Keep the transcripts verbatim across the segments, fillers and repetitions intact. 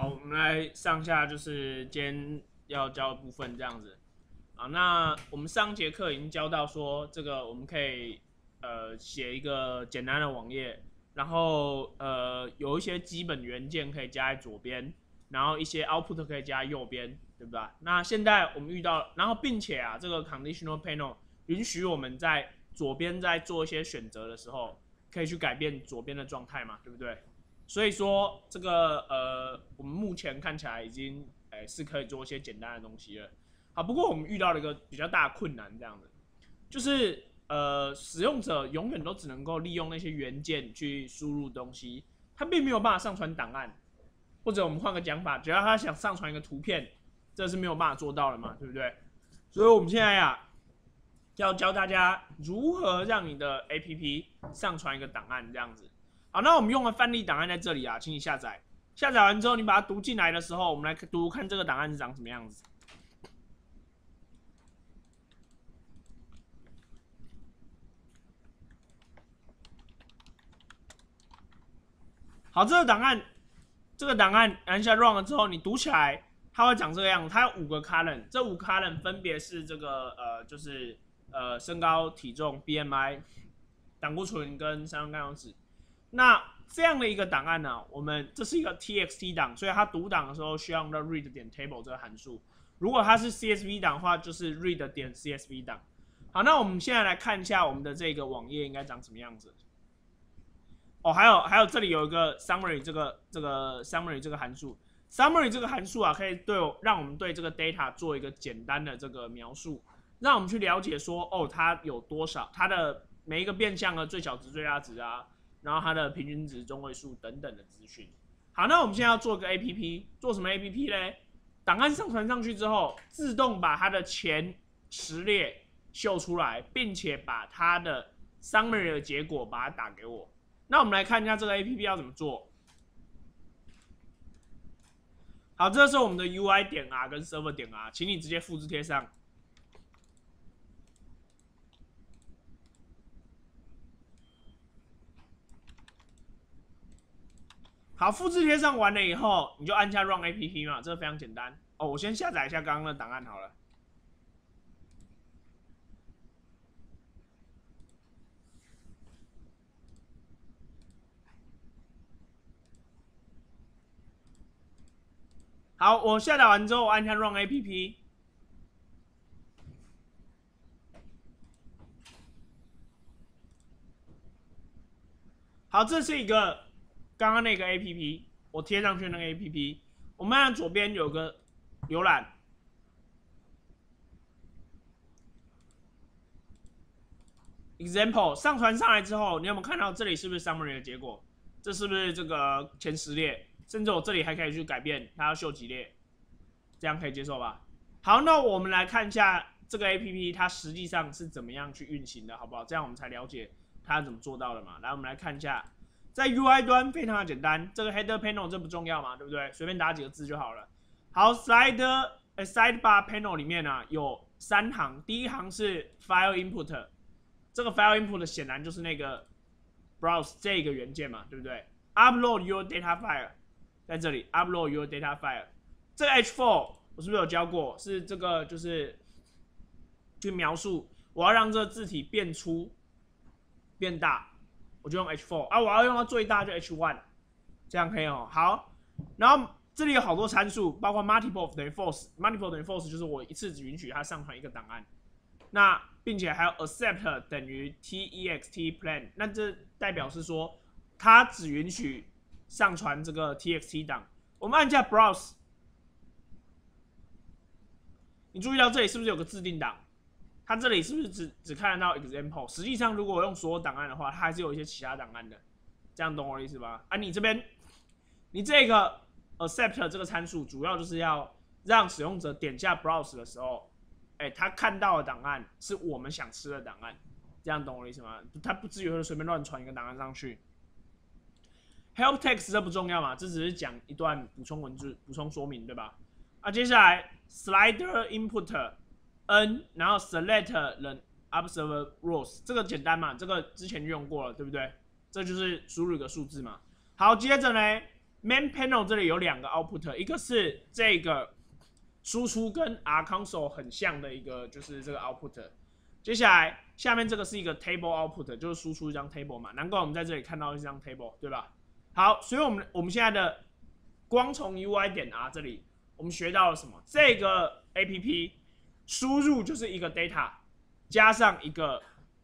好，我们来上下就是今天要教的部分这样子。啊，那我们上节课已经教到说，这个我们可以呃写一个简单的网页，然后呃有一些基本元件可以加在左边，然后一些 output 可以加在右边，对吧？那现在我们遇到，然后并且啊，这个 conditional panel 允许我们在左边在做一些选择的时候，可以去改变左边的状态嘛，对不对？所以说这个呃，我们目前看起来已经诶是可以做一些简单的东西了。好，不过我们遇到了一个比较大的困难，这样子，就是呃，使用者永远都只能够利用那些元件去输入东西，他并没有办法上传档案，或者我们换个讲法，只要他想上传一个图片，这是没有办法做到的嘛，对不对？所以我们现在呀，要教大家如何让你的 A P P 上传一个档案，这样子。好，那我们用的范例档案在这里啊，请你下载。下载完之后，你把它读进来的时候，我们来读看这个档案是长什么样子。好，这个档案，这个档案按下 run 了之后，你读起来，它会长这个样子。它有五个 column， 这五 column 分别是这个呃，就是呃身高、体重、B M I、胆固醇跟三酸甘油酯。那这样的一个档案呢、啊，我们这是一个 T X T 档，所以它读档的时候需要用到 read 点 table 这个函数。如果它是 C S V 档的话，就是 read 点 C S V 档。好，那我们现在来看一下我们的这个网页应该长什么样子。哦，还有还有这里有一个 summary 这个这个 summary 这个函数 ，summary 这个函数啊，可以对让我们对这个 data 做一个简单的这个描述，让我们去了解说，哦，它有多少，它的每一个变项的最小值、最大值啊。然后它的平均值、中位数等等的资讯。好，那我们现在要做个 A P P， 做什么 A P P 呢？档案上传上去之后，自动把它的前十列秀出来，并且把它的 summary 的结果把它打给我。那我们来看一下这个 A P P 要怎么做。好，这是我们的 U I 点 R 跟 Server 点 R， 请你直接复制贴上。好，复制贴上完了以后，你就按下 Run A P P 嘛，这个非常简单。哦，我先下载一下刚刚的档案好了。好，我下载完之后，按下 Run A P P。好，这是一个刚刚那个 A P P， 我贴上去那个 A P P。我们按左边有个浏览。example 上传上来之后，你有没有看到这里是不是 summary 的结果？这是不是这个前十列？甚至我这里还可以去改变它要秀几列，这样可以接受吧？好，那我们来看一下这个 A P P 它实际上是怎么样去运行的，好不好？这样我们才了解它怎么做到的嘛。来，我们来看一下，在 U I 端非常的简单，这个 header panel 这不重要嘛，对不对？随便打几个字就好了。好 ，slider sidebar panel 里面啊有三行，第一行是 file input。这个 file input 显然就是那个 browse 这个元件嘛，对不对 ？upload your data file 在这里 ，upload your data file。这个 H 四 我是不是有教过？是这个就是去描述我要让这个字体变粗、变大，我就用 H 四 啊。我要用到最大就 H 一，这样可以哦。好，然后这里有好多参数，包括 multiple 等于 false，multiple 等于 false 就是我一次只允许它上传一个档案。那并且还有 accept 等于 text plan， 那这代表是说它只允许上传这个 txt 档。我们按下 browse， 你注意到这里是不是有个自定档？它这里是不是只只看得到 example？ 实际上，如果我用所有档案的话，它还是有一些其他档案的。这样懂我的意思吧？啊，你这边，你这个 accept 这个参数主要就是要让使用者点下 browse 的时候。哎，他看到的档案是我们想吃的档案，这样懂我的意思吗？他不至于会随便乱传一个档案上去。help text 这不重要嘛，这只是讲一段补充文字、补充说明，对吧？啊，接下来 slider input n， 然后 select the observer rows， 这个简单嘛，这个之前就用过了，对不对？这就是输入一个数字嘛。好，接着呢， main panel 这里有两个 output， 一个是这个输出跟 R console 很像的一个，就是这个 output。接下来下面这个是一个 table output， 就是输出一张 table 嘛，难怪我们在这里看到一张 table， 对吧？好，所以我们我们现在的光从 U I 点 R 这里，我们学到了什么？这个 A P P 输入就是一个 data 加上一个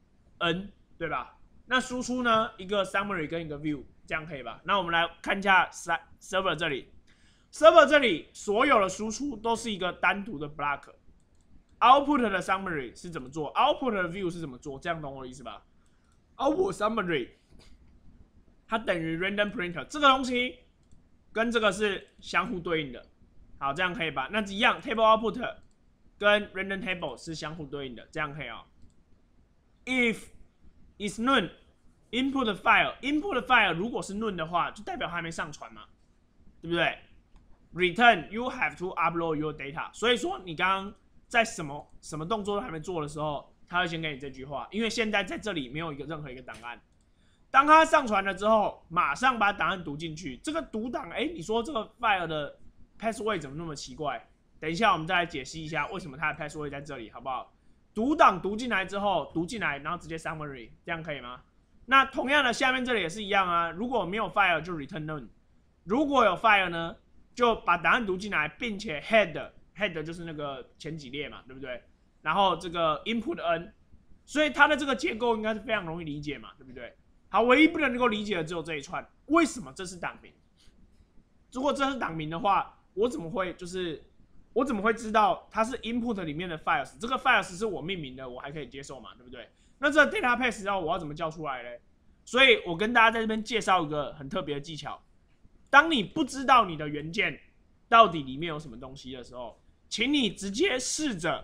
n， 对吧？那输出呢，一个 summary 跟一个 view， 这样可以吧？那我们来看一下 server 这里 ，server 这里所有的输出都是一个单独的 block。output 的 summary 是怎么做 ？output 的 view 是怎么做？这样懂我的意思吧 ？output summary 它等于 random printer 这个东西跟这个是相互对应的。好，这样可以吧？那一样 table output 跟 random table 是相互对应的，这样可以哦。if is none input file input file 如果是 none 的话，就代表还没上传嘛，对不对 ？return you have to upload your data。所以说你刚刚在什么什么动作都还没做的时候，他会先给你这句话，因为现在在这里没有一个任何一个档案。当他上传了之后，马上把档案读进去。这个读档，哎，你说这个 file 的 password 怎么那么奇怪？等一下我们再来解析一下为什么它的 password 在这里，好不好？读档读进来之后，读进来，然后直接 summary， 这样可以吗？那同样的，下面这里也是一样啊。如果没有 file 就 return none， 如果有 file 呢，就把档案读进来，并且 head head 就是那个前几列嘛，对不对？然后这个 input n， 所以它的这个结构应该是非常容易理解嘛，对不对？好，唯一不能够理解的只有这一串，为什么这是档名？如果这是档名的话，我怎么会就是我怎么会知道它是 input 里面的 files？ 这个 files 是我命名的，我还可以接受嘛，对不对？那这个 data path 要我要怎么叫出来嘞？所以我跟大家在这边介绍一个很特别的技巧：当你不知道你的元件到底里面有什么东西的时候，请你直接试着，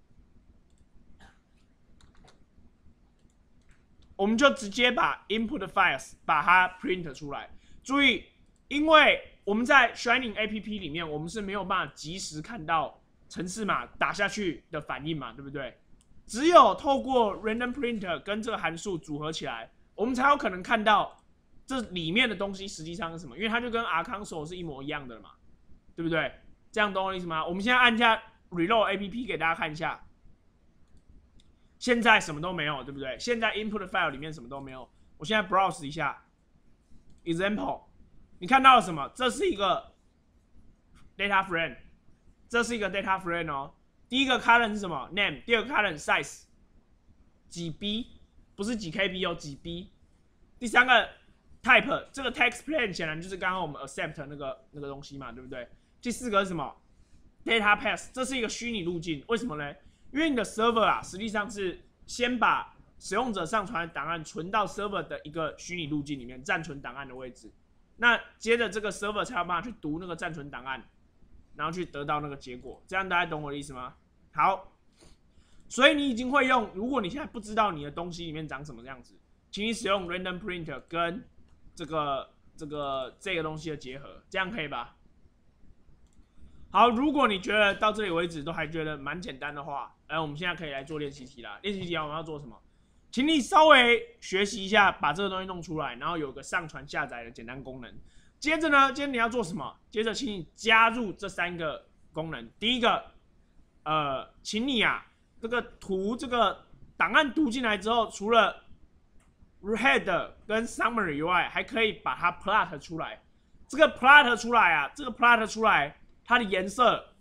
我们就直接把 input files 把它 print 出来。注意，因为我们在 Shining A P P 里面，我们是没有办法及时看到程式码打下去的反应嘛，对不对？只有透过 random printer 跟这个函数组合起来，我们才有可能看到这里面的东西实际上是什么，因为它就跟 R console 是一模一样的嘛，对不对？这样懂我的意思吗？我们现在按一下 reload A P P 给大家看一下，现在什么都没有，对不对？现在 input file 里面什么都没有。我现在 browse 一下 example， 你看到了什么？这是一个 data frame， 这是一个 data frame 哦。第一个 column 是什么 ？name， 第二个 column size， 几 B， 不是几 K B 哦，几 B。第三个 type， 这个 text plain 显然就是刚刚我们 accept 那个那个东西嘛，对不对？第四个是什么 ？data path， 这是一个虚拟路径，为什么呢？因为你的 server 啊，实际上是先把使用者上传的档案存到 server 的一个虚拟路径里面，暂存档案的位置。那接着这个 server 才有办法去读那个暂存档案，然后去得到那个结果。这样大家懂我的意思吗？好，所以你已经会用。如果你现在不知道你的东西里面长什么样子，请你使用 random printer 跟这个这个这个东西的结合，这样可以吧？好，如果你觉得到这里为止都还觉得蛮简单的话，哎，我们现在可以来做练习题啦。练习题我们要做什么？请你稍微学习一下，把这个东西弄出来，然后有个上传下载的简单功能。接着呢，接着你要做什么？接着请你加入这三个功能。第一个，呃，请你啊，这个图这个档案读进来之后，除了 head 跟 summary 以外，还可以把它 plot 出来。这个 plot 出来啊，这个 plot 出来。它的颜色，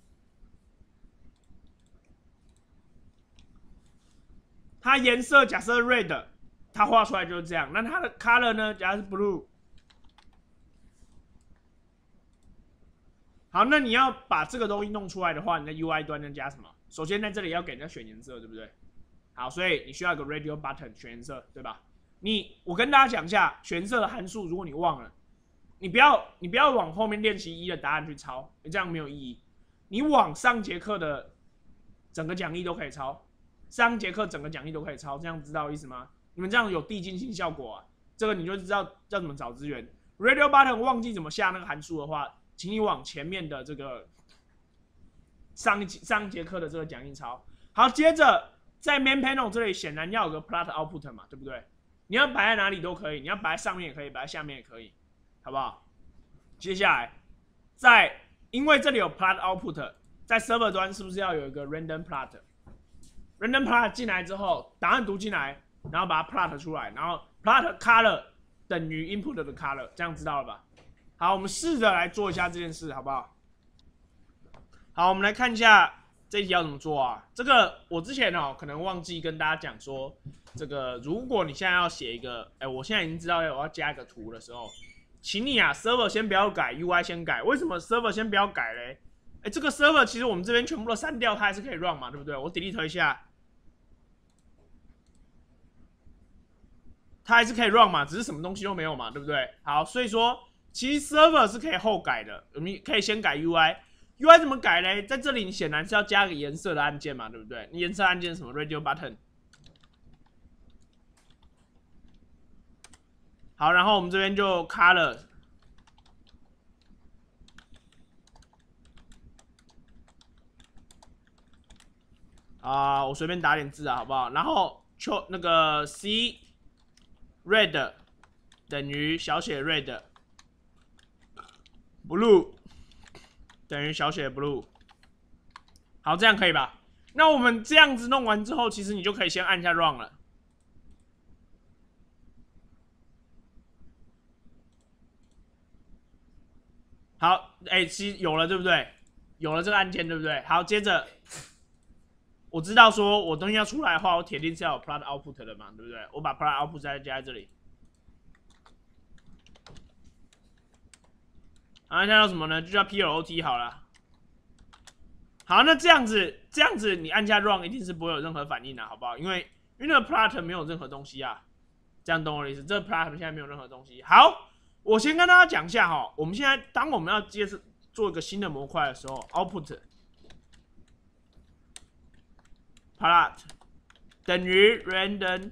它颜色假设 red， 它画出来就是这样。那它的 color 呢？假设是 blue。好，那你要把这个东西弄出来的话，你的 U I 端要加什么？首先在这里要给人家选颜色，对不对？好，所以你需要一个 radio button 选颜色，对吧？你，我跟大家讲一下选颜色的函数，如果你忘了。你不要，你不要往后面练习一的答案去抄，这样没有意义。你往上节课的整个讲义都可以抄，上节课整个讲义都可以抄，这样知道意思吗？你们这样有递进性效果啊，这个你就知道要怎么找资源。Radio button 忘记怎么下那个函数的话，请你往前面的这个上一上一节课的这个讲义抄。好，接着在 main panel 这里显然要有个 plot output 嘛，对不对？你要摆在哪里都可以，你要摆在上面也可以，摆在下面也可以。好不好？ 接下来，在因为这里有 plot output， 在 server 端是不是要有一个 random plot？random plot 进来之后，档案读进来，然后把它 plot 出来，然后 plot color 等于 input 的 color， 这样知道了吧？好，我们试着来做一下这件事，好不好？好，我们来看一下这一题要怎么做啊？这个我之前哦可能忘记跟大家讲说，这个如果你现在要写一个，哎，我现在已经知道我要加一个图的时候，请你啊 server 先不要改 ，U I 先改。为什么 server 先不要改嘞？哎，这个 server 其实我们这边全部都删掉，它还是可以 run 嘛，对不对？我 delete 一下。它还是可以 run 嘛，只是什么东西都没有嘛，对不对？好，所以说其实 server 是可以后改的，我们可以先改 U I。U I 怎么改嘞？在这里你显然是要加个颜色的按键嘛，对不对？你颜色按键是什么 ？Radio button。好，然后我们这边就 color。啊、呃，我随便打点字啊，好不好？然后就那个 C red 等于小写 red blue 等于小写 blue。好，这样可以吧？那我们这样子弄完之后，其实你就可以先按一下 run 了。好，哎、欸，其实有了，对不对？有了这个按键，对不对？好，接着我知道说我东西要出来的话，我铁定是要有 plot output 的嘛，对不对？我把 plot output 再加在这里。然后叫什么呢？就叫 plot 好了。好，那这样子，这样子你按下 run 一定是不会有任何反应的，好不好？因为因为那个 plot 没有任何东西啊，这样懂我的意思？这个 plot 现在没有任何东西。好，我先跟大家讲一下哈，我们现在当我们要接着做一个新的模块的时候 ，output plot 等于 random。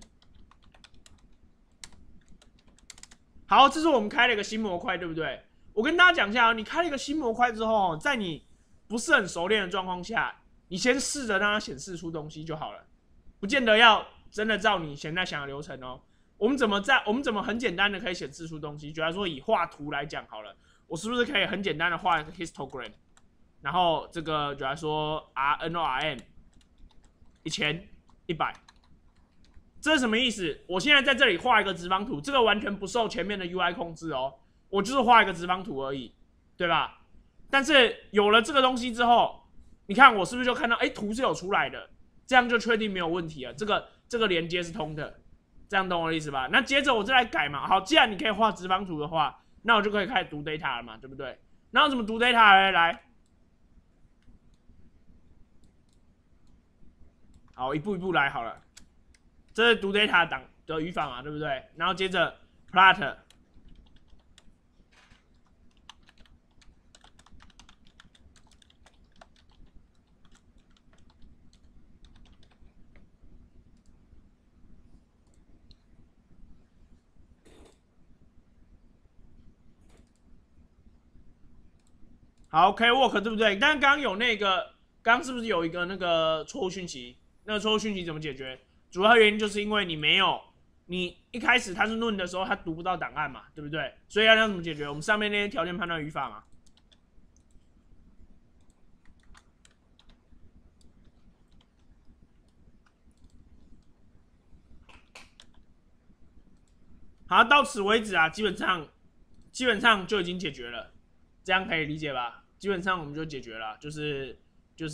好，这是我们开了一个新模块，对不对？我跟大家讲一下，你开了一个新模块之后，在你不是很熟练的状况下，你先试着让它显示出东西就好了，不见得要真的照你现在想的流程哦。我们怎么在我们怎么很简单的可以显示出东西？举例说以画图来讲好了，我是不是可以很简单的画一个 histogram， 然后这个举例说 R N O R M 一千一百，这是什么意思？我现在在这里画一个直方图，这个完全不受前面的 U I 控制哦。我就是画一个直方图而已，对吧？但是有了这个东西之后，你看我是不是就看到，哎，图是有出来的，这样就确定没有问题了。这个这个连接是通的，这样懂我的意思吧？那接着我再来改嘛。好，既然你可以画直方图的话，那我就可以开始读 data 了嘛，对不对？那我怎么读 data 呢？来，好，一步一步来好了。这是读 data 档的语法嘛，对不对？然后接着 plot。好 ，OK work 对不对？但刚刚有那个，刚刚是不是有一个那个错误讯息？那个错误讯息怎么解决？主要原因就是因为你没有，你一开始它是 run 的时候，它读不到档案嘛，对不对？所以要怎么解决？我们上面那些条件判断语法嘛。好，到此为止啊，基本上基本上就已经解决了，这样可以理解吧？基本上我们就解决了，就是就是，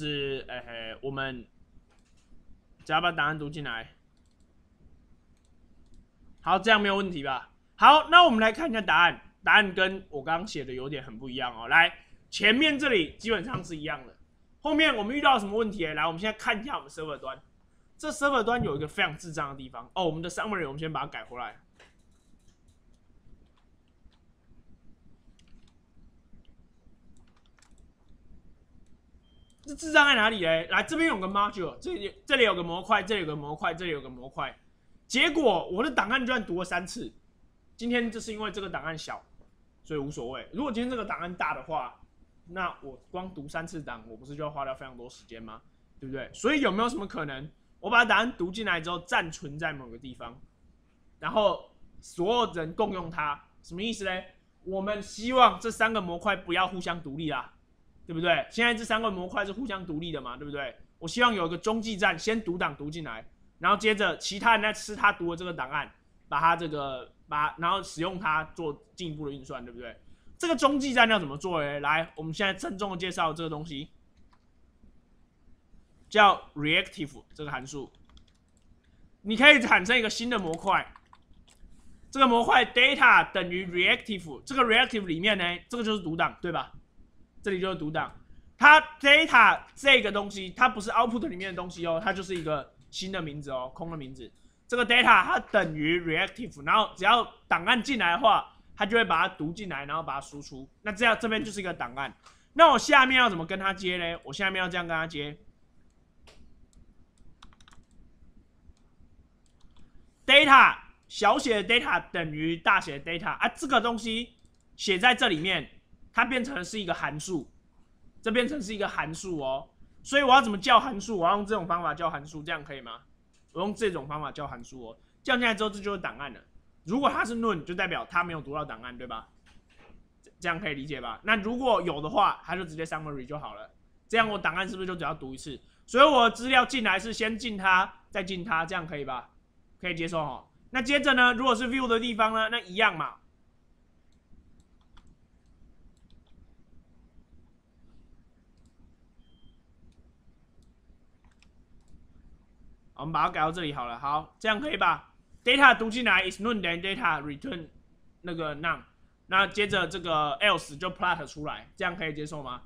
哎、欸，我们只要把答案读进来，好，这样没有问题吧？好，那我们来看一下答案，答案跟我刚刚写的有点很不一样哦。来，前面这里基本上是一样的，后面我们遇到什么问题？来，我们现在看一下我们 server 端，这 server 端有一个非常智障的地方哦。我们的 summary 我们先把它改回来。这智障在哪里嘞？来，这边有个 module， 这里这里有个模块，这里有个模块，这里有个模块。结果我的档案居然读了三次。今天这是因为这个档案小，所以无所谓。如果今天这个档案大的话，那我光读三次档，我不是就要花掉非常多时间吗？对不对？所以有没有什么可能，我把档案读进来之后暂存在某个地方，然后所有人共用它？什么意思嘞？ 我们希望这三个模块不要互相独立啦，对不对？现在这三个模块是互相独立的嘛，对不对？我希望有一个中继站，先读档读进来，然后接着其他人再吃他读的这个档案，把它这个把然后使用它做进一步的运算，对不对？这个中继站要怎么做呢？来，我们现在郑重的介绍这个东西，叫 reactive 这个函数，你可以产生一个新的模块。这个模块 data 等于 reactive， 这个 reactive 里面呢，这个就是读档，对吧？这里就是读档。它 data 这个东西，它不是 output 里面的东西哦，它就是一个新的名字哦，空的名字。这个 data 它等于 reactive， 然后只要档案进来的话，它就会把它读进来，然后把它输出。那这样这边就是一个档案。那我下面要怎么跟它接呢？我下面要这样跟它接 ，data。小写的 data 等于大写的 data 啊，这个东西写在这里面，它变成是一个函数，这变成是一个函数哦。所以我要怎么叫函数？我要用这种方法叫函数，这样可以吗？我用这种方法叫函数哦，叫进来之后这就是档案了。如果它是 none， 就代表它没有读到档案，对吧？这样可以理解吧？那如果有的话，它就直接 summary 就好了。这样我档案是不是就只要读一次？所以我的资料进来是先进它，再进它，这样可以吧？可以接受哈。那接着呢，如果是 view 的地方呢，那一样嘛。我们把它改到这里好了，好，这样可以吧 ？data 读进来 is none then data return 那个 none， 那接着这个 else 就 plot 出来，这样可以接受吗？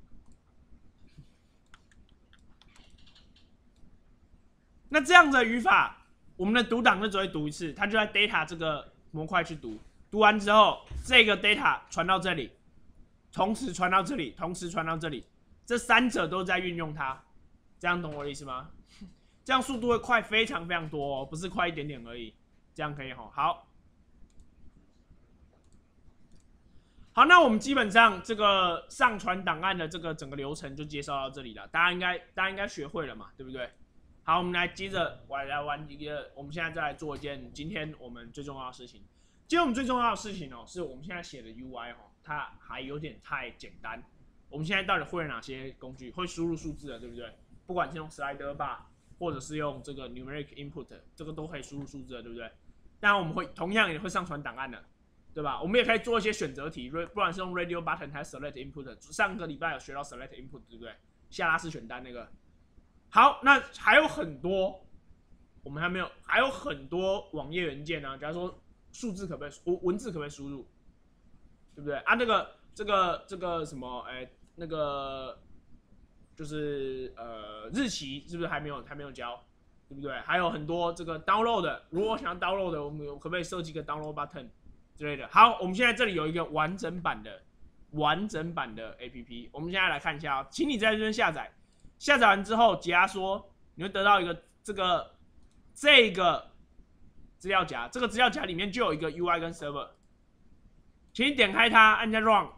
那这样的语法。我们的读档就只会读一次，它就在 data 这个模块去读，读完之后，这个 data 传到这里，同时传到这里，同时传到这里，这三者都在运用它，这样懂我的意思吗？这样速度会快非常非常多哦，不是快一点点而已，这样可以吼。好，好，那我们基本上这个上传档案的这个整个流程就介绍到这里了，大家应该大家应该学会了嘛，对不对？好，我们来接着我来玩一个，我们现在再来做一件今天我们最重要的事情。今天我们最重要的事情哦，是我们现在写的 U I 哦，它还有点太简单。我们现在到底会了哪些工具？会输入数字的，对不对？不管是用 slider bar， 或者是用这个 numeric input， 这个都可以输入数字的，对不对？当然我们会同样也会上传档案的，对吧？我们也可以做一些选择题，不管是用 radio button 还是 select input。上个礼拜有学到 select input， 对不对？下拉式选单那个。好，那还有很多，我们还没有，还有很多网页元件啊。假如说数字可不可以，文字可不可以输入，对不对啊？那个这个这个什么，哎、欸，那个就是呃日期是不是还没有还没有交，对不对？还有很多这个 download 的，如果我想要 download 的，我们可不可以设计一个 download button 之类的？好，我们现在这里有一个完整版的完整版的 A P P， 我们现在来看一下啊、喔，请你在这边下载。下载完之后，解压缩，你会得到一个这个这个资料夹，这个资料夹里面就有一个 U I 跟 server， 请你点开它，按下 run，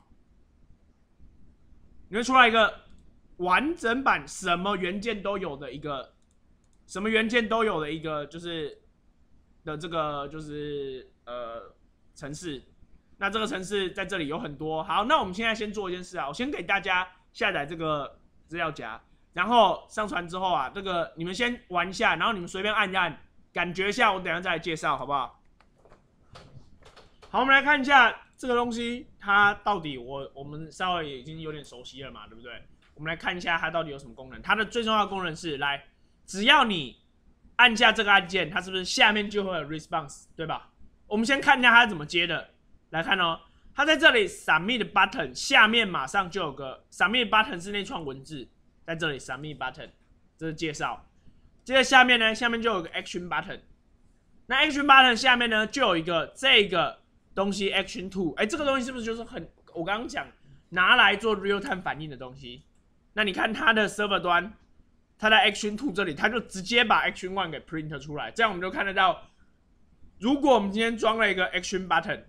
你会出来一个完整版，什么元件都有的一个，什么元件都有的一个，就是的这个就是呃程式。那这个程式在这里有很多。好，那我们现在先做一件事啊，我先给大家下载这个资料夹。然后上传之后啊，这个你们先玩一下，然后你们随便按一按，感觉一下，我等一下再来介绍，好不好？好，我们来看一下这个东西，它到底我我们稍微已经有点熟悉了嘛，对不对？我们来看一下它到底有什么功能。它的最重要的功能是，来，只要你按下这个按键，它是不是下面就会有 response， 对吧？我们先看一下它怎么接的，来看哦，它在这里 submit button 下面马上就有个 submit button 是那串文字。在这里 submit button， 这是介绍。接着下面呢，下面就有个 action button。那 action button 下面呢，就有一个这个东西 action two。哎，这个东西是不是就是很我刚刚讲拿来做 real time 反应的东西？那你看它的 server 端，它在 action two 这里，它就直接把 action one 给 print 出来，这样我们就看得到，如果我们今天装了一个 action button，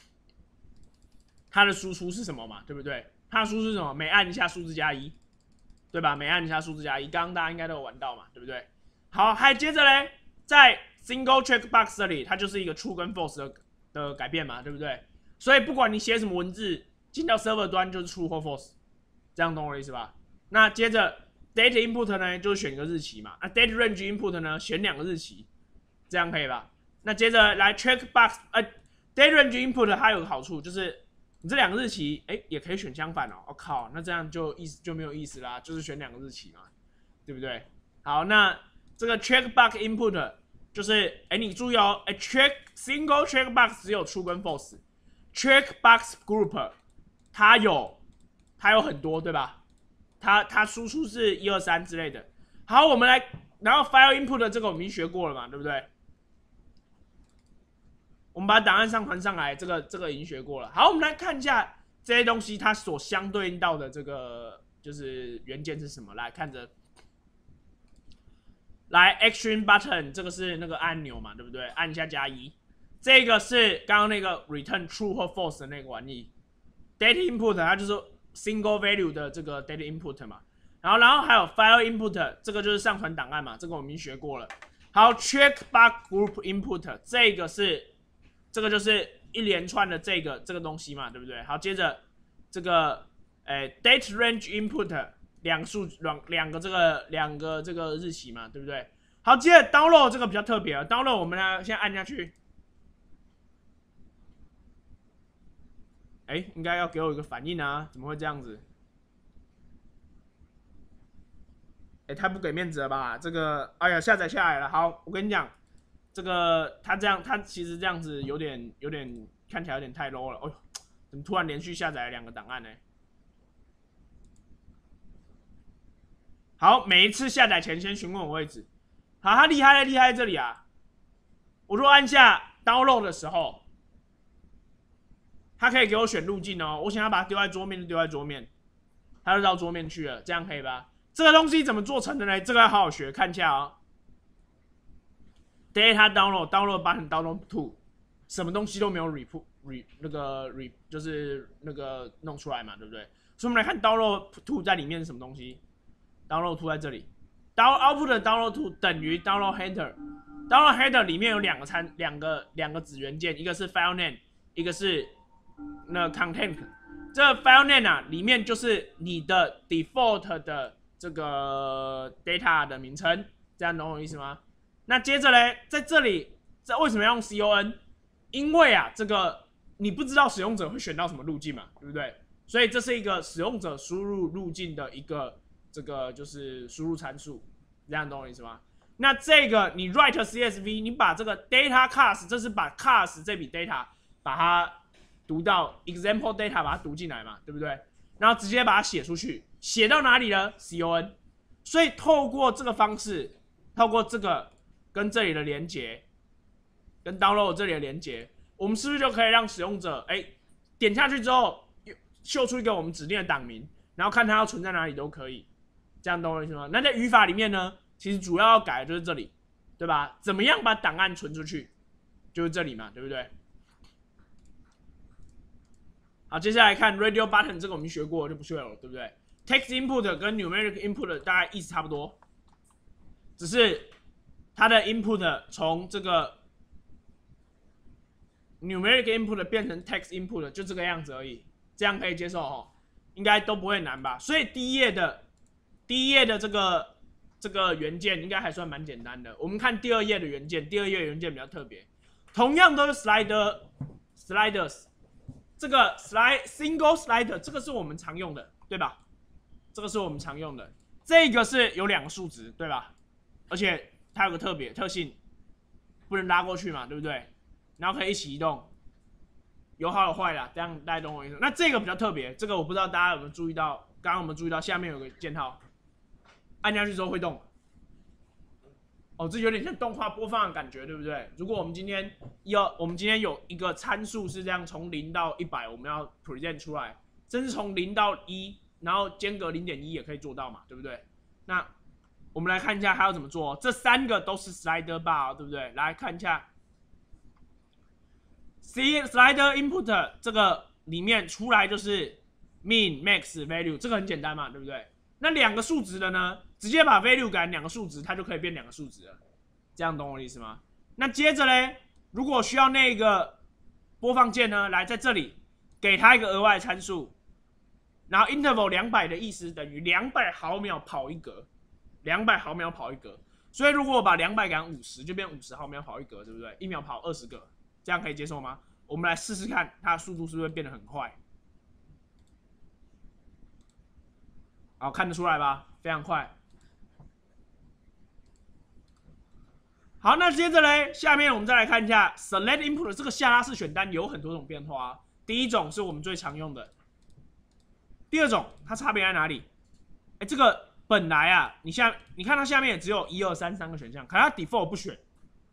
它的输出是什么嘛？对不对？它的输出是什么？每按一下数字加一。对吧？每按一下数字加一，刚刚大家应该都有玩到嘛，对不对？好，还接着嘞，在 single checkbox 这里，它就是一个 true 跟 false 的的改变嘛，对不对？ 所以不管你写什么文字，进到 server 端就是 true 或 false， 这样懂我的意思吧？那接着 date input 呢，就是选个日期嘛。那 date range input 呢，选两个日期，这样可以吧？那接着来 checkbox， 呃 date range input 它有个好处就是。你这两个日期，哎、欸，也可以选相反哦。我、哦、靠，那这样就意思就没有意思啦，就是选两个日期嘛，对不对？好，那这个 checkbox input 就是，哎、欸，你注意哦，哎、欸、，check single checkbox 只有 true 跟 false，checkbox group 它有它有很多，对吧？它它输出是一二三之类的。好，我们来，然后 file input 这个我们已经学过了嘛，对不对？我们把档案上传上来，这个这个已经学过了。好，我们来看一下这些东西它所相对应到的这个就是元件是什么。来看着，来 Action Button 这个是那个按钮嘛，对不对？按一下加一，这个是刚刚那个 Return True 或 False 的那个玩意。Data Input 它就是 Single Value 的这个 Data Input 嘛。然后然后还有 File Input 这个就是上传档案嘛，这个我们已经学过了。好 ，Checkbox Group Input 这个是。这个就是一连串的这个这个东西嘛，对不对？好，接着这个诶 date range input 两数两两个这个两个这个日期嘛，对不对？好，接着 download 这个比较特别了 ，download 我们呢先按下去，哎，应该要给我一个反应啊，怎么会这样子？哎，太不给面子了吧？这个，哎呀，下载下来了。好，我跟你讲。这个他这样，他其实这样子有点有点看起来有点太 low 了。哦，怎么突然连续下载了两个档案呢？好，每一次下载前先询问我位置。好，他厉害了，厉害在这里啊！我如果按下 download 的时候，他可以给我选路径哦。我想要把它丢在桌面就丢在桌面，他就到桌面去了，这样可以吧？这个东西怎么做成的呢？这个要好好学，看一下哦。Data download download button download to， 什么东西都没有 re re 那个 re 就是那个弄出来嘛，对不对？所以我们来看 download to 在里面是什么东西 ？download to 在这里 ，down output 的 download to 等于 download header。download header 里面有两个参两个两个子元件，一个是 file name， 一个是那 content。这个 file name 啊，里面就是你的 default 的这个 data 的名称，这样懂我意思吗？那接着呢，在这里，这为什么要用 con？ 因为啊，这个你不知道使用者会选到什么路径嘛，对不对？所以这是一个使用者输入路径的一个这个就是输入参数，这样懂我意思吗？那这个你 write C S V， 你把这个 data class， 这是把 class 这笔 data 把它读到 example data 把它读进来嘛，对不对？然后直接把它写出去，写到哪里呢 ？con。所以透过这个方式，透过这个。跟这里的连接，跟 download 这里的连接，我们是不是就可以让使用者哎点下去之后，秀出一个我们指定的档名，然后看它要存在哪里都可以，这样懂我意思吗？那在语法里面呢，其实主要要改的就是这里，对吧？怎么样把档案存出去，就是这里嘛，对不对？好，接下来看 radio button 这个我们学过就不学了，对不对 ？text input 跟 numeric input 大概意思差不多，只是。它的 input 从这个 numeric input 变成 text input 就这个样子而已，这样可以接受哦，应该都不会难吧？所以第一页的第一页的这个这个元件应该还算蛮简单的。我们看第二页的元件，第二页元件比较特别，同样都是 slider sliders， 这个 slide single slider 这个是我们常用的，对吧？这个是我们常用的，这个是有两个数值，对吧？而且它有个特别特性，不能拉过去嘛，对不对？然后可以一起移动，有好有坏啦，这样大家懂我意思。那这个比较特别，这个我不知道大家有没有注意到，刚刚我们注意到下面有个箭号，按下去之后会动。哦，这有点像动画播放的感觉，对不对？如果我们今天要，我们今天有一个参数是这样，从零到一百，我们要 present 出来，真是从零到一，然后间隔零点一也可以做到嘛，对不对？那我们来看一下它要怎么做，这三个都是 slider bar， 对不对？来看一下 ，C slider input 这个里面出来就是 min max value， 这个很简单嘛，对不对？那两个数值的呢，直接把 value 改两个数值，它就可以变两个数值了，这样懂我的意思吗？那接着呢，如果需要那个播放键呢，来在这里给它一个额外参数，然后 interval 两百的意思等于两百毫秒跑一格，两百毫秒跑一格。所以如果我把两百改五十，就变五十毫秒跑一格，对不对？一秒跑二十个，这样可以接受吗？我们来试试看，它的速度是不是变得很快？好，看得出来吧？非常快。好，那接着呢，下面我们再来看一下 Select Input 的这个下拉式选单有很多种变化啊。第一种是我们最常用的，第二种它差别在哪里？哎，这个本来啊，你下你看它下面也只有一二三三个选项，可是它 Default 不选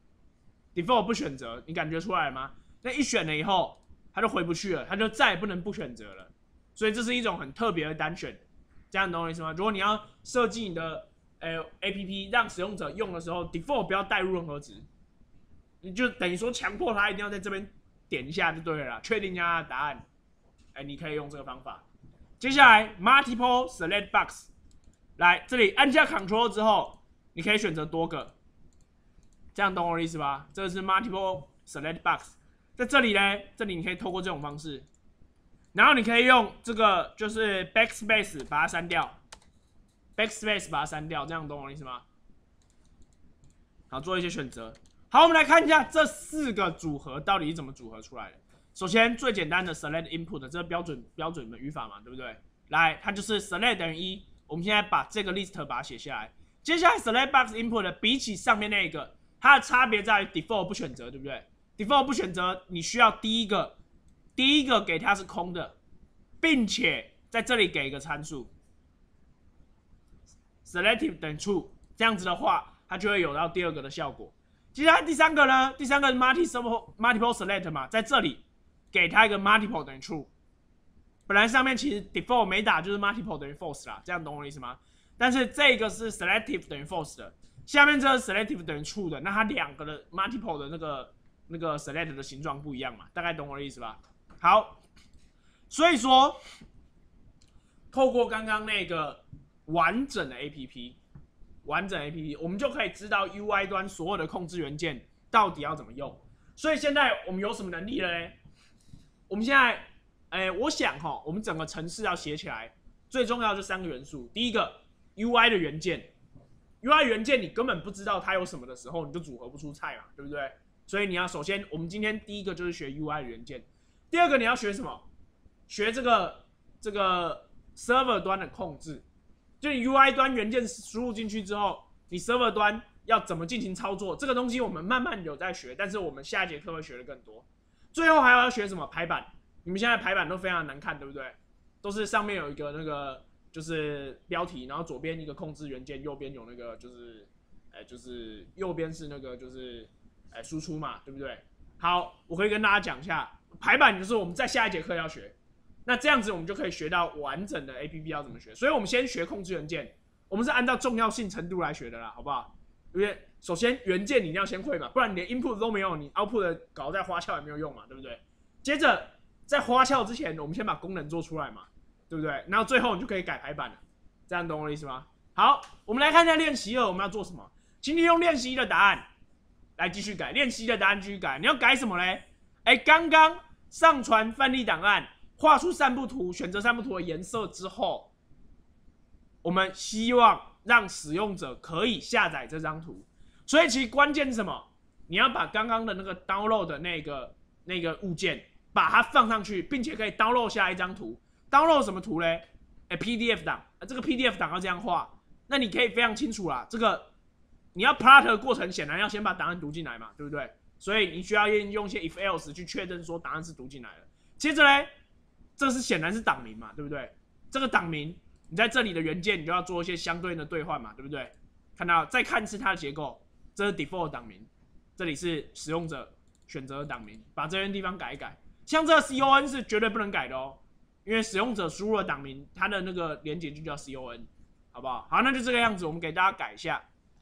，Default 不选择，你感觉出来吗？那一选了以后，它就回不去了，它就再也不能不选择了。所以这是一种很特别的单选，这样懂我意思吗？如果你要设计你的呃 A P P 让使用者用的时候 ，default 不要带入任何值，你就等于说强迫他一定要在这边点一下就对了啦，确定一下他的答案。哎，你可以用这个方法。接下来 multiple select box， 来这里按下 Control 之后，你可以选择多个，这样懂我的意思吧？这个是 multiple select box， 在这里呢，这里你可以透过这种方式，然后你可以用这个就是 backspace 把它删掉。backspace 把它删掉，这样懂我的意思吗？好，做一些选择。好，我们来看一下这四个组合到底是怎么组合出来的。首先，最简单的 select input 这个标准标准的语法嘛，对不对？来，它就是 select 等于一。我们现在把这个 list 把它写下来。接下来 select box input 的比起上面那个，它的差别在于 default 不选择，对不对 ？default 不选择，你需要第一个第一个给它是空的，并且在这里给一个参数。selective 等于 true， 这样子的话，它就会有到第二个的效果。接下来第三个呢？第三个是 multiple multiple select 嘛，在这里给它一个 multiple 等于 true。本来上面其实 default 没打就是 multiple 等于 false 啦，这样懂我的意思吗？但是这个是 selective 等于 false 的，下面这个 selective 等于 true 的，那它两个的 multiple 的那个那个 select 的形状不一样嘛，大概懂我的意思吧？好，所以说透过刚刚那个完整的 A P P， 完整的 A P P， 我们就可以知道 U I 端所有的控制元件到底要怎么用。所以现在我们有什么能力了呢？我们现在，哎，我想哈，我们整个程式要写起来，最重要就三个元素。第一个 U I 的元件 ，U I 元件你根本不知道它有什么的时候，你就组合不出菜嘛，对不对？所以你要首先，我们今天第一个就是学 U I 的元件，第二个你要学什么？学这个这个 server 端的控制。就你 U I 端元件输入进去之后，你 server 端要怎么进行操作？这个东西我们慢慢有在学，但是我们下一节课会学的更多。最后还要学什么？排版。你们现在排版都非常难看，对不对？都是上面有一个那个就是标题，然后左边一个控制元件，右边有那个就是，呃，就是右边是那个就是，呃，输出嘛，对不对？好，我可以跟大家讲一下，排版就是我们在下一节课要学。那这样子我们就可以学到完整的 A P P 要怎么学，所以我们先学控制元件，我们是按照重要性程度来学的啦，好不好？因为首先元件你一定要先会嘛，不然你连 input 都没有，你 output 的搞再花俏也没有用嘛，对不对？接着在花俏之前，我们先把功能做出来嘛，对不对？然后最后你就可以改排版了，这样懂我的意思吗？好，我们来看一下练习二我们要做什么，请你用练习一的答案来继续改，练习一的答案继续改，你要改什么嘞？哎，刚刚上传范例档案。画出散布图，选择散布图的颜色之后，我们希望让使用者可以下载这张图。所以其实关键是什么？你要把刚刚的那个 download 的那个那个物件，把它放上去，并且可以 download 下一张图。download 什么图嘞？哎 ，P D F 档，这个 P D F 档要这样画。那你可以非常清楚啦，这个你要 plot 的过程，显然要先把答案读进来嘛，对不对？所以你需要用一些 if else 去确认说答案是读进来了。接着嘞。这是显然是档名嘛，对不对？这个档名，你在这里的元件，你就要做一些相对应的兑换嘛，对不对？看到，再看一次它的结构，这是 default 档名，这里是使用者选择的档名，把这些地方改一改。像这个 con 是绝对不能改的哦，因为使用者输入的档名，它的那个连结就叫 con， 好不好？好，那就这个样子，我们给大家改一下。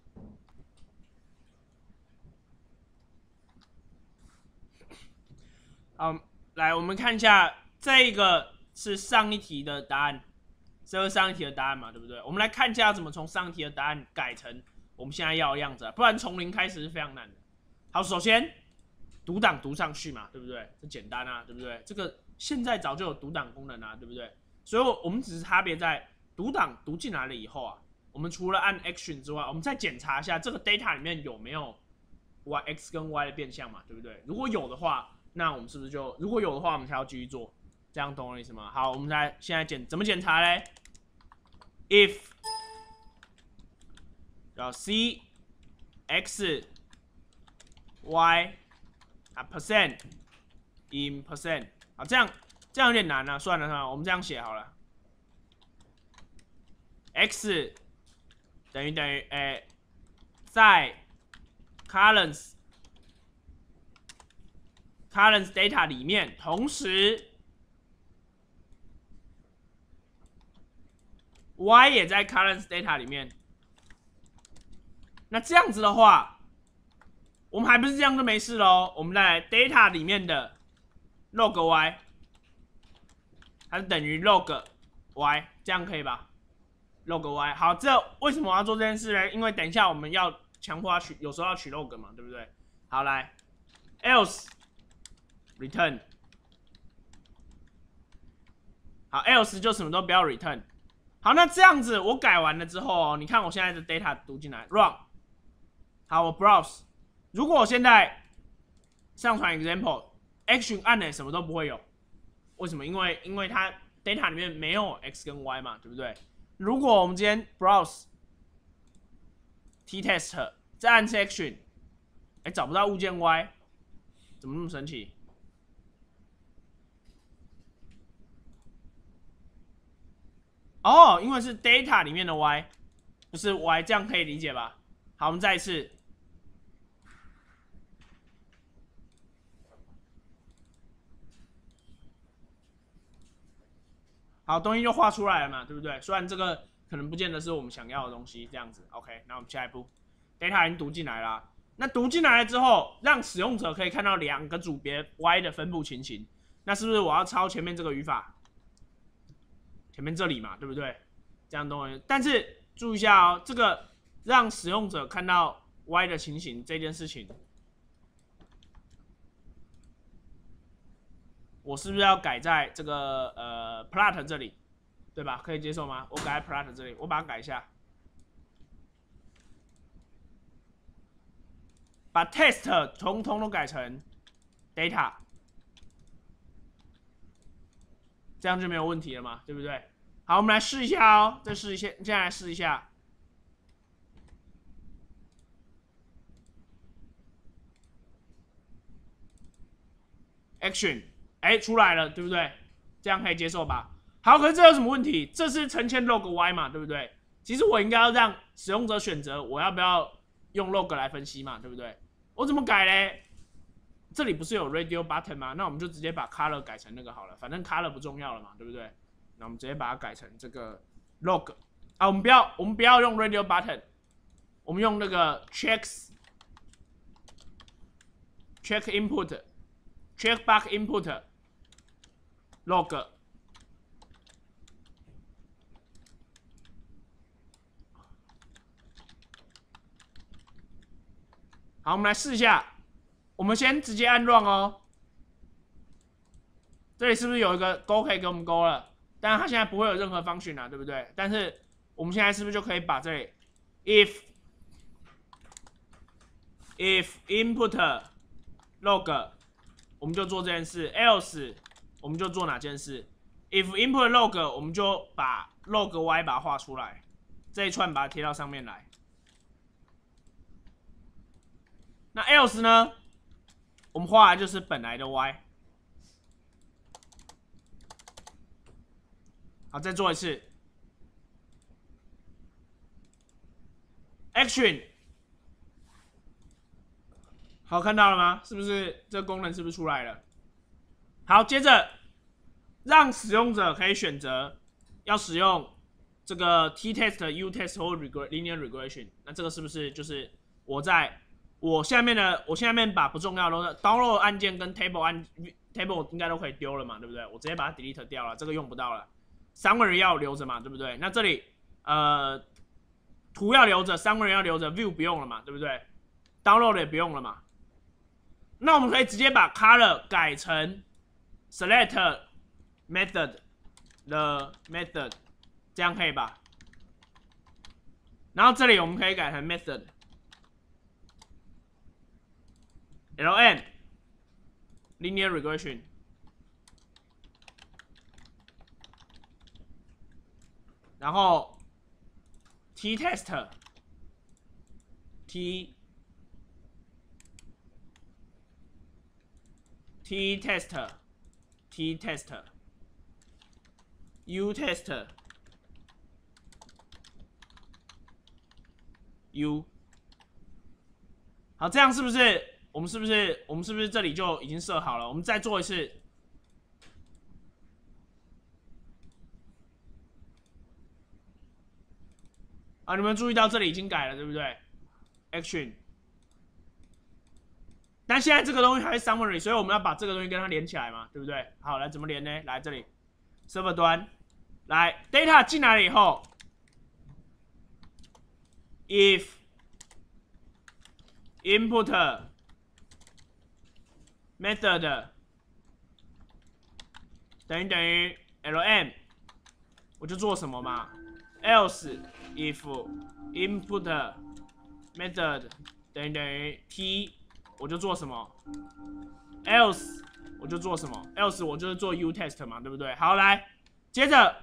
好，来，我们看一下。这个是上一题的答案，这是上一题的答案嘛，对不对？我们来看一下怎么从上一题的答案改成我们现在要的样子、啊，不然从零开始是非常难的。好，首先读档读上去嘛，对不对？这简单啊，对不对？这个现在早就有读档功能啊，对不对？所以我们只是差别在读档读进来了以后啊，我们除了按 action 之外，我们再检查一下这个 data 里面有没有 y x 跟 y 的变项嘛，对不对？如果有的话，那我们是不是就如果有的话，我们才要继续做？这样懂我的意思吗？好，我们来现在检怎么检查嘞 ？if 然后 c x y 啊 percent in percent 啊，这样这样有点难啊，算了算了，我们这样写好了。x 等于等于诶，在 current current data 里面，同时 y 也在 current data 里面。那这样子的话，我们还不是这样就没事喽？我们来 data 里面的 log y， 它是等于 log y， 这样可以吧 ？log y 好，这为什么我要做这件事呢？因为等一下我们要强迫它取，有时候要取 log 嘛，对不对？好，来 else return， 好 else 就什么都不要 return。好，那这样子我改完了之后、哦，你看我现在的 data 读进来 run， 好，我 browse， 如果我现在上传 example action 按了什么都不会有，为什么？因为因为它 data 里面没有 x 跟 y 嘛，对不对？如果我们今天 browse t test 再按 action， 哎，找不到物件 y， 怎么那么神奇？哦，因为是 data 里面的 y， 不是 y， 这样可以理解吧？好，我们再一次。好，东西就画出来了嘛，对不对？虽然这个可能不见得是我们想要的东西，这样子 ，OK。那我们下一步 ，data 已经读进来了。那读进来了之后，让使用者可以看到两个组别 y 的分布情形。那是不是我要抄前面这个语法？前面这里嘛，对不对？这样懂我。但是注意一下哦，这个让使用者看到 y 的情形这件事情，我是不是要改在这个呃 plot 这里，对吧？可以接受吗？我改在 plot 这里，我把它改一下，把 test 通通都改成 data， 这样就没有问题了嘛，对不对？好，我们来试一下哦，再试一下，现在来试一下。action， 哎，出来了，对不对？这样可以接受吧？好，可是这有什么问题？这是成千 log y 嘛，对不对？其实我应该要让使用者选择我要不要用 log 来分析嘛，对不对？我怎么改嘞？这里不是有 radio button 吗？那我们就直接把 color 改成那个好了，反正 color 不重要了嘛，对不对？那我们直接把它改成这个 log 啊，我们不要，我们不要用 radio button， 我们用那个 checks check input check back input log。好，我们来试一下。我们先直接按 run 哦。这里是不是有一个勾可以给我们勾了？当然它现在不会有任何 function 啊，对不对？但是我们现在是不是就可以把这里 if if input log， 我们就做这件事 ；else 我们就做哪件事 ？if input log， 我们就把 log y 把它画出来，这一串把它贴到上面来。那 else 呢？我们画的就是本来的 y。好，再做一次。action。好，看到了吗？是不是这个功能是不是出来了？好，接着让使用者可以选择要使用这个 t test、u test 或 linear regression。那这个是不是就是我在我下面的我下面把不重要的 download 按键跟 table 按 table 应该都可以丢了嘛，对不对？我直接把它 delete 掉了，这个用不到了。summary 要留着嘛，对不对？那这里呃图要留着 ，summary 要留着 ，view 不用了嘛，对不对 ？download 也不用了嘛。 那我们可以直接把 color 改成 select method the method， 这样可以吧？然后这里我们可以改成 method ln linear regression， 然后 t test t t test t test u test u， 好，这样是不是我们是不是我们是不是这里就已经设好了？我们再做一次。啊，你们注意到这里已经改了，对不对 ？Action。但现在这个东西还是 summary， 所以我们要把这个东西跟它连起来嘛，对不对？好，来怎么连呢？来这里 ，server 端，来 data 进来了以后 ，if input method 等于等于 lm， 我就做什么嘛 ？else if input method 等于等于 t。我就做什么 ，else 我就做什么 ，else 我就是做 u test 嘛，对不对？好，来，接着，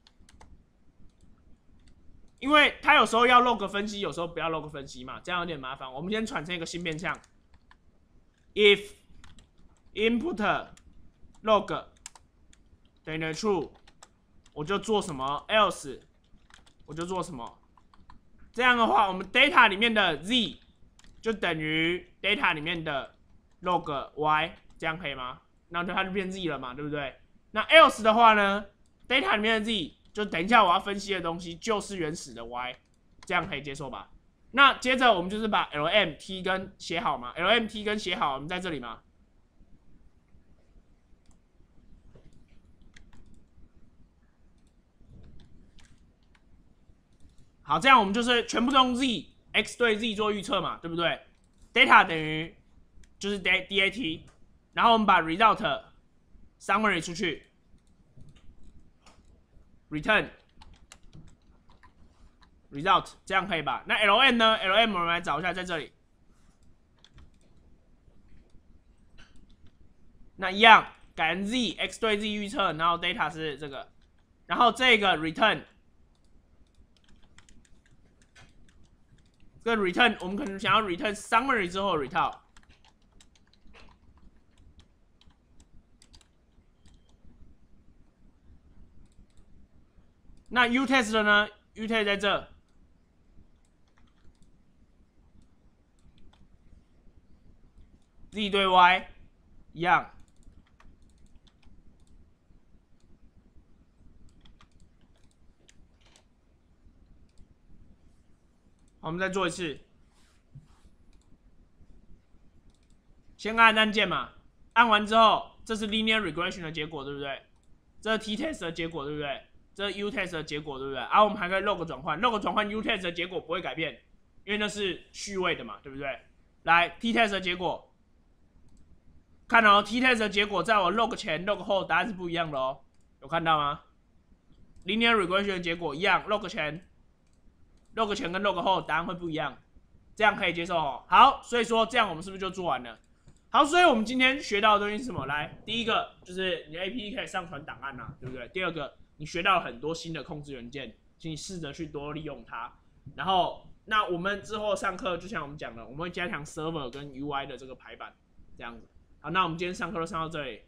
因为它有时候要 log 分析，有时候不要 log 分析嘛，这样有点麻烦。我们先产生一个新变项 ，if input log 等于等于 true， 我就做什么 ，else 我就做什么。这样的话，我们 data 里面的 z 就等于 data 里面的 log y， 这样可以吗？那它就变 z 了嘛，对不对？那 else 的话呢 ，data 里面的 z 就等一下我要分析的东西就是原始的 y， 这样可以接受吧？那接着我们就是把 lmt 跟写好嘛 ，lmt 跟写好，我们在这里嘛。好，这样我们就是全部都用 z。x 对 z 做预测嘛，对不对 ？data 等于就是 dat， 然后我们把 result summary 出去 ，return result， 这样可以吧？那 ln 呢 ？ln 我们来找一下，在这里。那一样改成 z x 对 z 预测，然后 data 是这个，然后这个 return。这个 return 我们可能想要 return summary 之后 return， 那 u test 呢 ？u test 在这 ，z 对 y 一样。我们再做一次，先按按键嘛，按完之后，这是 linear regression 的结果，对不对？这是 t test 的结果，对不对？这是 u test 的结果，对不对？啊，我们还可以 log 转换 ，log 转换 u test 的结果不会改变，因为那是序位的嘛，对不对？来 t test 的结果，看哦 ，t test 的结果在我 log 前 log 后答案是不一样的哦，有看到吗 ？linear regression 的结果一样 ，log 前。log 前跟 log 后答案会不一样，这样可以接受哦。好，所以说这样我们是不是就做完了？好，所以我们今天学到的东西是什么？来，第一个就是你的 A P P 可以上传档案啊，对不对？第二个，你学到了很多新的控制元件，请你试着去多利用它。然后，那我们之后上课就像我们讲的，我们会加强 server 跟 U I 的这个排版，这样子。好，那我们今天上课就上到这里。